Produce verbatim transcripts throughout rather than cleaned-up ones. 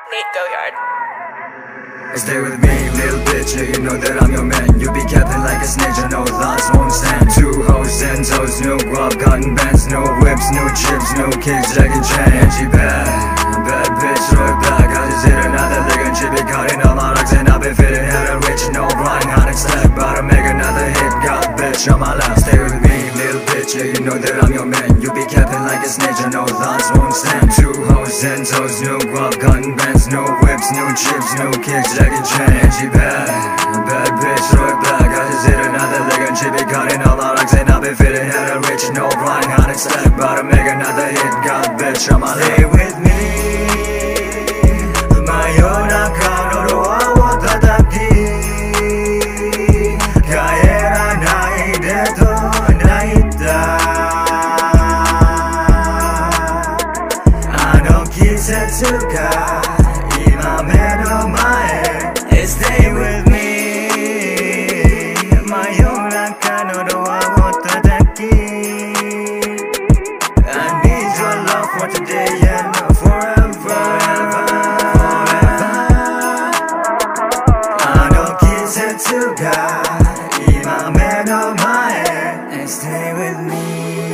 Nate Goyard. Stay with me, little bitch, yeah, you know that I'm your man. You be capping like a snitch, I know thoughts won't stand. Two hoes, ten toes, no guap, cotton bands, no whips, no chips, no kicks, Jackie Chan. And she bad, bad bitch, throw it back. I just hit another lick and she be cutting all my rocks. And I've been fitting hella rich, no blind, on it stack. About to make another hit, got bitch on my lap. Stay with me, little bitch, yeah, you know that I'm your man. You be capping like a snitch, I know thoughts won't stand. Two hoes, ten toes, no guap, cotton bands, no whips, no chips, no kicks, Jackie Chan. And she bad, bad bitch, throw it back. I just hit another lick and she be cutting all my rocks. And I've been fitting hella rich, no blind, on it stack. About to make another hit, got bitch on my lap. Stay with me, Mayonaka no doa wo tataki. Kaeranai deto naita. Ano kisetsu ga ima me no mae. Stay with me, Mayonaka no doa wo tataki. I need your love for today and forever. And stay with me.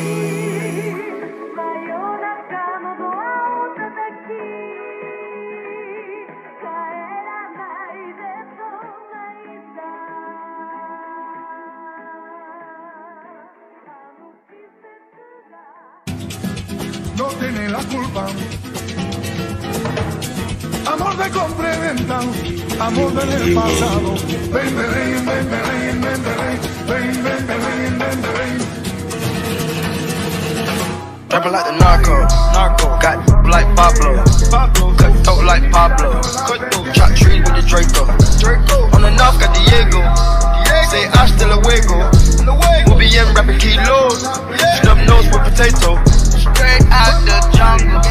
No tiene la culpa. Amor de compra y venta, amor del pasado. Ven, ven, ven, ven, ven, ven, ven, ven, ven, ven, ven, ven. Rapping like the narco, narco. Got like Pablo, Pablo. Cut throat like Pablo, cut throat. Chop trees with the Draco, Draco. On the north got Diego, say hasta luego. We'll be in rapping kilos, snub nose with potato. Straight out the jungle.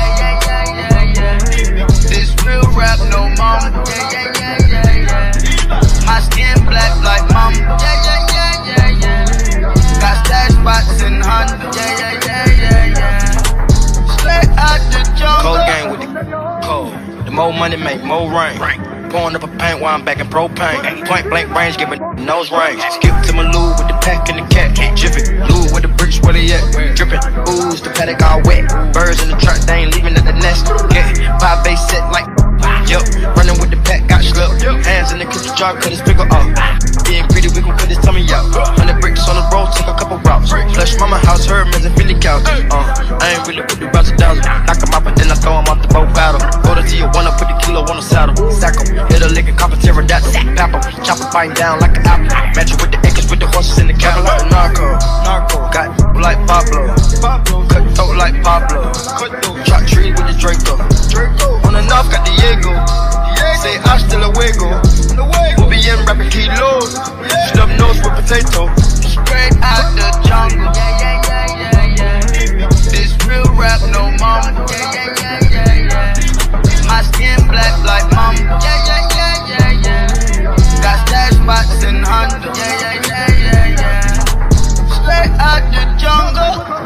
This real rap, no mama. Yeah, yeah, yeah, yeah, yeah. My skin black like mama. Yeah, yeah, yeah, yeah, yeah. Got stash spots in Honda. Yeah, yeah, yeah, yeah, yeah. Straight out the jungle. Cold game with the cold. The more money make more rain. Pouring up a paint while I'm back in propane. Point blank range, giving nose range. Skip to my loo with the pack and the cat. Jiffy, loo with the bricks, where they at? Drippin', ooze, the paddock all wet. Birds in the truck, they ain't leaving at the nest. Get five base set like, yup. Running with the pack, got slipped. Hands in the kitchen jar, cut his pickle off. Being greedy, we gon' cut his tummy out. Hundred bricks on the road, took a couple routes. Flush mama house, her man's in Philly couch. Uh, I ain't really with the routes of thousand. Knock him out, but then I throw him off the boat battle. Go to Tijuana, put the kilo on the saddle. Sack him. Hit a lick and cop a pterodactyl. Pap him, chop him, biting down like an apple. Match it with the acres, with the horses in the cattle. Like a narco, narco. Got like Pablo, Pablo. Cut throat like Pablo, cut throat. Chop trees with the Draco, Draco. On the north got Diego, say hasta luego. We'll be in rapping kilos, snub nose with potato. Straight out the jungle. Yeah, yeah, yeah, yeah, yeah. This real rap, no mama. Yeah, yeah, yeah, yeah, yeah. My skin black like mama. Yeah, yeah, yeah, yeah, yeah. Got stash spots in Honda. Yeah, yeah, yeah, yeah, yeah. Straight out the jungle.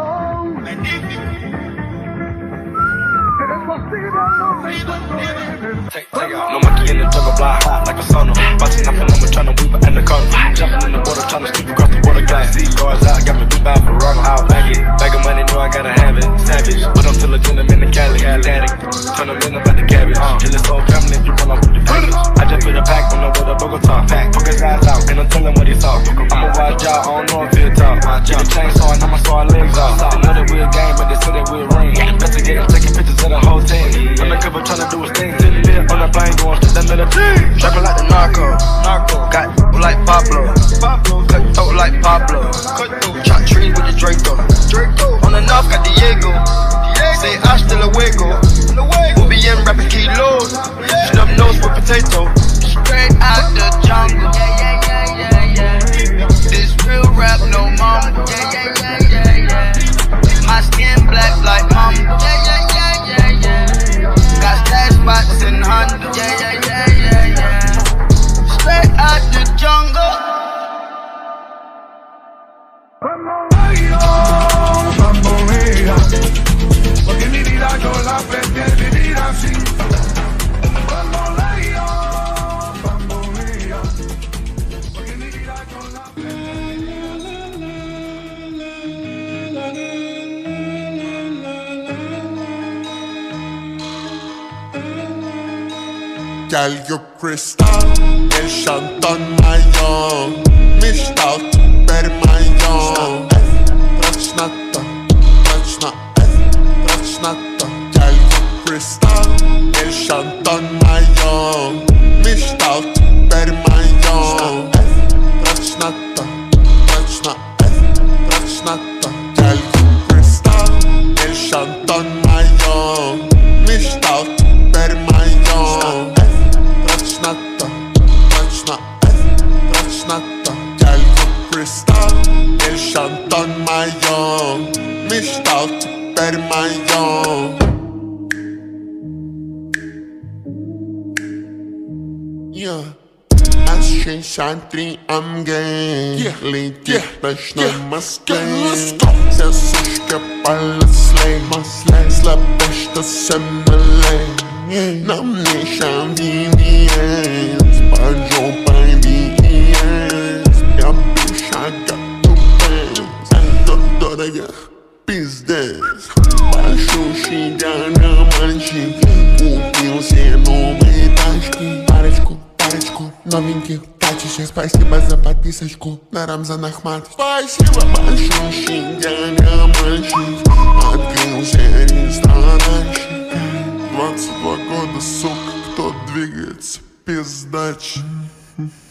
Take, take out. No monkey in the jungle, fly high like a sauna. Bouncing up and I'm trying to weave an anaconda. Jumping in the water, trying to skip across the water glass. See cars out, got me beat by for wrong. I'll bag it. Bag of money, know I gotta have it. Savage, but I'm still a gentleman in Cali. Daddy, turn them in about the cabbage. Till it's all family, you run off with the package. I just put a pack on the water, Bogota. Pack, poke his eyes out, and I'm telling what he saw. I'ma watch y'all, I don't know if he'll talk. Get the chainsaw, and I'ma saw our legs off. They know that we're a game, but they say that we're a ring. Investigate, I'm taking pictures of the whole team. Undercover trying to do his thing till the lid on the plane, going straight down to the team. Trapping like the narco, narco. Got like Pablo, Pablo. Cut throat like Pablo, cut throat. Chop trees with the Draco, Draco. On the north got Diego, say hasta luego. We'll be in rapping kilos, snub nose with potato. Straight out the jungle. Yeah, yeah, yeah, yeah, yeah. This real rap, no mama. Yeah, yeah, yeah, yeah, yeah. My skin black like mama. Yeah, yeah, yeah, yeah, yeah. Got stash spots in Honda. Yeah, yeah, yeah, yeah, yeah. Straight out the jungle. Bamboleo, bambolea, porque mi vida yo la prefiero vivir así. Girl, you crystal, el Shanton Mayon. Mishtal, per Mayon. Prachnata, prachna, prachnata. Girl, you crystal, el Shanton Mayon. Mishtal, per Mayon. Prachnata, prachna, prachnata. Girl, you crystal, el Shanton Mayon. Mishtal, per Mayon. Prachnata, prachna, prachnata. Girl, you crystal, el Shanton Mayon. Mishtal, per Mayon. Yeah. As she shantri, I'm gay. Yeah. Lady, yeah. Prashna, yeah. Maskay. Let's go. Sasushka, Palaslay. Maslay, Slapeshta, Semmelay. Nam Nishan, V V S. Pajo, Pai, V E S. Ya Bisha, got two pants. Dora, ya, Pizdes. Pacho, she, Gana, Manchi. Pupil, se no me taşki. Parečku, parečku, novinky, tačiše. Спасибо за подписочку на Рамзан Ахмат. Спасибо большое, Шингяня, мальчик. Открылся ресторанчик. Двадцать два года, сука, кто двигается, пиздач.